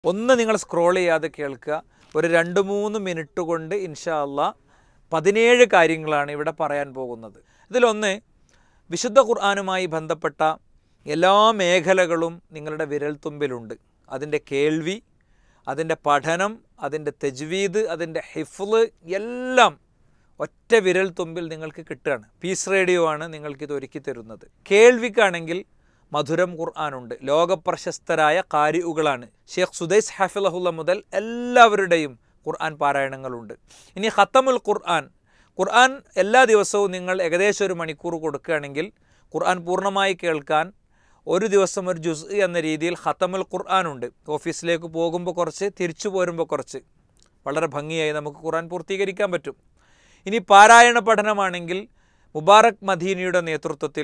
ഒന്ന് നിങ്ങൾ സ്ക്രോൾ ചെയ്യാതെ കേൾക്കുക. ഒരു 2-3 മിനിറ്റ് കൊണ്ട് ഇൻഷാ അല്ലാഹ് 17 കാര്യങ്ങളാണ് ഇവിടെ പറയാൻ പോകുന്നത്. ഇതിലൊന്ന്, വിശുദ്ധ ഖുർആനുമായി ബന്ധപ്പെട്ട എല്ലാ മേഖലകളും നിങ്ങളുടെ വിരൽത്തുമ്പിലുണ്ട്. അതിൻ്റെ കേൾവി, അതിൻ്റെ പഠനം, അതിൻ്റെ തജ്വീദ്, അതിൻ്റെ ഹിഫ്ള് എല്ലാം ഒറ്റ വിരൽ തുമ്പിൽ നിങ്ങൾക്ക് കിട്ടുകയാണ്. പീസ് റേഡിയോ ആണ് നിങ്ങൾക്കിത് ഒരുക്കി തരുന്നത്. കേൾവിക്കാണെങ്കിൽ മധുരം ഖുർആനുണ്ട്. ലോകപ്രശസ്തരായ ഖാരിഉകളാണ്. ഷെയ്ഖ് സുദൈസ് ഹഫിളഹുല്ല മുതൽ എല്ലാവരുടെയും ഖുർആൻ പാരായണങ്ങളുണ്ട്. ഇനി ഖത്തമുൽ ഖുർആൻ, ഖുർആൻ എല്ലാ ദിവസവും നിങ്ങൾ ഏകദേശം 1 മണിക്കൂർ കൊടുക്കുകയാണെങ്കിൽ ഖുർആൻ പൂർണ്ണമായി കേൾക്കാൻ ഒരു ദിവസം ഒരു ജുസ് എന്ന രീതിയിൽ ഖത്തമുൽ ഖുർആനുണ്ട്. ഓഫീസിലേക്ക് പോകുമ്പോൾ കുറച്ച്, തിരിച്ചു പോരുമ്പോൾ കുറച്ച്, വളരെ ഭംഗിയായി നമുക്ക് ഖുർആൻ പൂർത്തീകരിക്കാൻ പറ്റും. ഇനി പാരായണ പഠനമാണെങ്കിൽ മുബാറക് മദീനിയുടെ നേതൃത്വത്തിൽ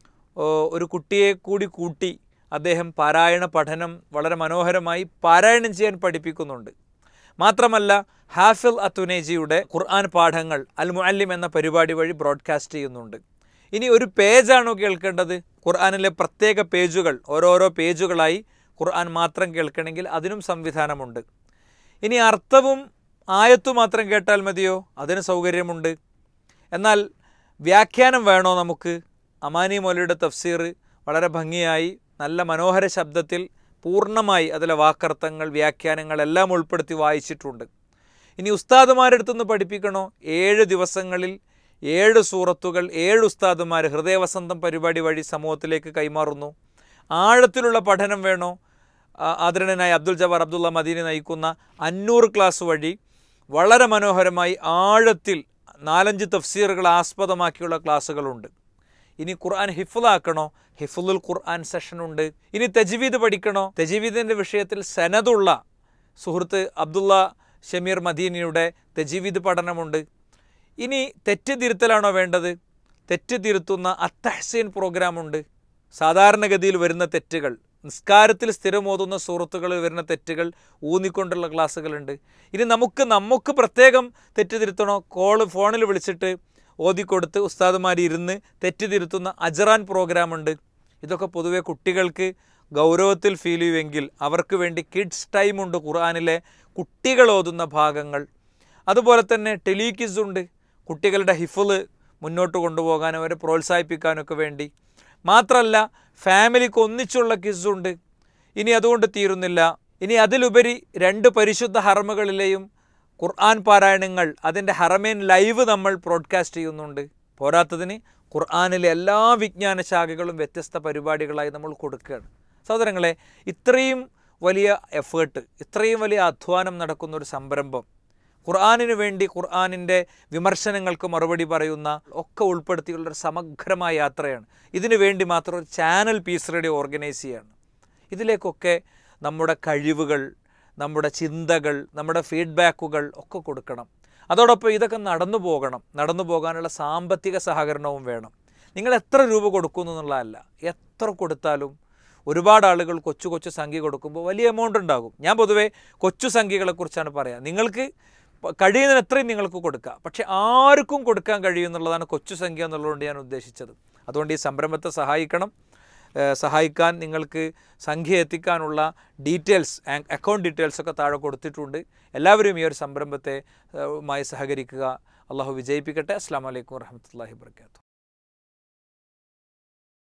ഒരു കുട്ടിയെ കൂടി കൂട്ടി അദ്ദേഹം പാരായണ പഠനം വളരെ മനോഹരമായി പാരായണം ചെയ്യാൻ പഠിപ്പിക്കുന്നുണ്ട്. മാത്രമല്ല ഹാഫിൽ അത്തുനേജിയുടെ ഖുർആൻ പാഠങ്ങൾ അൽ മുഅല്ലിം എന്ന പരിപാടി വഴി ബ്രോഡ്കാസ്റ്റ് ചെയ്യുന്നുണ്ട്. ഇനി ഒരു പേജാണോ കേൾക്കേണ്ടത്? ഖുർആനിലെ പ്രത്യേക പേജുകൾ, ഓരോരോ പേജുകളായി ഖുർആൻ മാത്രം കേൾക്കണമെങ്കിൽ അതിനും സംവിധാനമുണ്ട്. ഇനി അർത്ഥവും ആയത്തു മാത്രം കേട്ടാൽ മതിയോ? അതിന് സൗകര്യമുണ്ട്. എന്നാൽ വ്യാഖ്യാനം വേണോ നമുക്ക്? അമാനി മൗലവിയുടെ തഫ്സീർ വളരെ ഭംഗിയായി നല്ല മനോഹര ശബ്ദത്തിൽ പൂർണ്ണമായി അതിലെ വാക്കർത്ഥങ്ങൾ, വ്യാഖ്യാനങ്ങൾ എല്ലാം ഉൾപ്പെടുത്തി വായിച്ചിട്ടുണ്ട്. ഇനി ഉസ്താദുമാരെടുത്തുനിന്ന് പഠിപ്പിക്കണോ? 7 ദിവസങ്ങളിൽ 7 സൂറത്തുകൾ 7 ഉസ്താദുമാർ ഹൃദയവസന്തം പരിപാടി വഴി സമൂഹത്തിലേക്ക് കൈമാറുന്നു. ആഴത്തിലുള്ള പഠനം വേണോ? ആദരണീയനായ അബ്ദുൽ ജബ്ബാർ അബ്ദുള്ള മദീനി നയിക്കുന്ന 500 ക്ലാസ് വഴി വളരെ മനോഹരമായി ആഴത്തിൽ 4-5 തഫ്സീറുകൾ ആസ്പദമാക്കിയുള്ള ക്ലാസ്സുകളുണ്ട്. ഇനി ഖുർആൻ ഹിഫ്ളാക്കണോ? ഹിഫ്ളുൽ ഖുർആൻ സെഷനുണ്ട്. ഇനി തജ്വീദ് പഠിക്കണോ? തജ്വീദിൻ്റെ വിഷയത്തിൽ സനദുള്ള സുഹൃത്ത് അബ്ദുള്ള ഷമീർ മദീനിയുടെ തജ്വീദ് പഠനമുണ്ട്. ഇനി തെറ്റ് തിരുത്തലാണോ വേണ്ടത്? തെറ്റ് തിരുത്തുന്ന അത്തഹ്സീൻ പ്രോഗ്രാമുണ്ട്. സാധാരണഗതിയിൽ വരുന്ന തെറ്റുകൾ, നിസ്കാരത്തിൽ സ്ഥിരമോതുന്ന സൂറത്തുകളിൽ വരുന്ന തെറ്റുകൾ ഊന്നിക്കൊണ്ടുള്ള ക്ലാസ്സുകളുണ്ട്. ഇനി നമുക്ക് പ്രത്യേകം തെറ്റ് തിരുത്തണോ? ഫോണിൽ വിളിച്ചിട്ട് ഓതിക്കൊടുത്ത് ഉസ്താദുമാർ ഇരുന്ന് തെറ്റ് തിരുത്തുന്ന അജറാൻ പ്രോഗ്രാമുണ്ട്. ഇതൊക്കെ പൊതുവെ കുട്ടികൾക്ക് ഗൗരവത്തിൽ ഫീൽ ചെയ്യുമെങ്കിൽ അവർക്ക് വേണ്ടി കിഡ്സ് ടൈമുണ്ട്. ഖുർആനിലെ കുട്ടികൾ ഓതുന്ന ഭാഗങ്ങൾ. അതുപോലെ തന്നെ ടെലിക്വിസ് ഉണ്ട്, കുട്ടികളുടെ ഹിഫ്ള് മുന്നോട്ട് കൊണ്ടുപോകാനും അവരെ പ്രോത്സാഹിപ്പിക്കാനൊക്കെ വേണ്ടി. മാത്രമല്ല ഫാമിലിക്ക് ഒന്നിച്ചുള്ള ക്വിസുണ്ട്. ഇനി അതുകൊണ്ട് തീരുന്നില്ല. ഇനി അതിലുപരി 2 പരിശുദ്ധ ഹറമുകളിലെയും ഖുർആൻ പാരായണങ്ങൾ, അതിൻ്റെ ഹറമേൻ ലൈവ് നമ്മൾ ബ്രോഡ്കാസ്റ്റ് ചെയ്യുന്നുണ്ട്. പോരാത്തതിന് ഖുർആനിലെ എല്ലാ വിജ്ഞാന ശാഖകളും വ്യത്യസ്ത പരിപാടികളായി നമ്മൾ കൊടുക്കുകയാണ്. സഹോദരങ്ങളെ, ഇത്രയും വലിയ എഫേർട്ട്, ഇത്രയും വലിയ അധ്വാനം നടക്കുന്ന ഒരു സംരംഭം, ഖുർആനിന് വേണ്ടി ഖുർആനിൻ്റെ വിമർശനങ്ങൾക്ക് മറുപടി പറയുന്ന ഒക്കെ ഉൾപ്പെടുത്തിയുള്ളൊരു സമഗ്രമായ യാത്രയാണ്. ഇതിനു വേണ്ടി മാത്രം ഒരു ചാനൽ പീസ് റേഡിയോ ഓർഗനൈസ് ചെയ്യുകയാണ്. ഇതിലേക്കൊക്കെ നമ്മുടെ കഴിവുകൾ, നമ്മുടെ ചിന്തകൾ, നമ്മുടെ ഫീഡ്ബാക്കുകൾ ഒക്കെ കൊടുക്കണം. അതോടൊപ്പം ഇതൊക്കെ നടന്നു പോകാനുള്ള സാമ്പത്തിക സഹകരണവും വേണം. നിങ്ങൾ എത്ര രൂപ കൊടുക്കുന്നു എന്നുള്ളതല്ല, എത്ര കൊടുത്താലും ഒരുപാട് ആളുകൾ കൊച്ചു സംഖ്യ കൊടുക്കുമ്പോൾ വലിയ എമൗണ്ട് ഉണ്ടാകും. ഞാൻ പൊതുവേ കൊച്ചു സംഖ്യകളെക്കുറിച്ചാണ് പറയുക. നിങ്ങൾക്ക് കഴിയുന്നതിന് എത്രയും നിങ്ങൾക്ക് കൊടുക്കാം, പക്ഷേ ആർക്കും കൊടുക്കാൻ കഴിയുമെന്നുള്ളതാണ് കൊച്ചു സംഖ്യ എന്നുള്ളതുകൊണ്ട് ഞാൻ ഉദ്ദേശിച്ചത്. അതുകൊണ്ട് ഈ സംരംഭത്തെ സഹായിക്കാൻ നിങ്ങൾക്ക് സംഖ്യ എത്തിക്കാനുള്ള ഡീറ്റെയിൽസ്, അക്കൗണ്ട് ഡീറ്റെയിൽസൊക്കെ താഴെ കൊടുത്തിട്ടുണ്ട്. എല്ലാവരും ഈ ഒരു സംരംഭത്തെ മായി സഹകരിക്കുക. അള്ളാഹു വിജയിപ്പിക്കട്ടെ. അസ്സലാമു അലൈക്കും വറഹ്മത്തുള്ളാഹി വബറകാതുഹു.